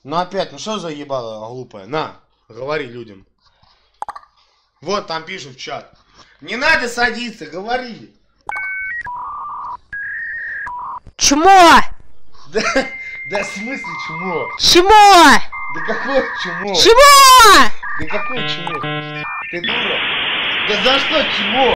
Ну опять, ну что за ебало глупая? На, говори людям. Вот там пишут в чат. Не надо садиться, говори. Чмо! Да в смысле чмо? Чмо! Да какое чмо? Чмо! Да какое чмо? Ты дура? Да за что чмо?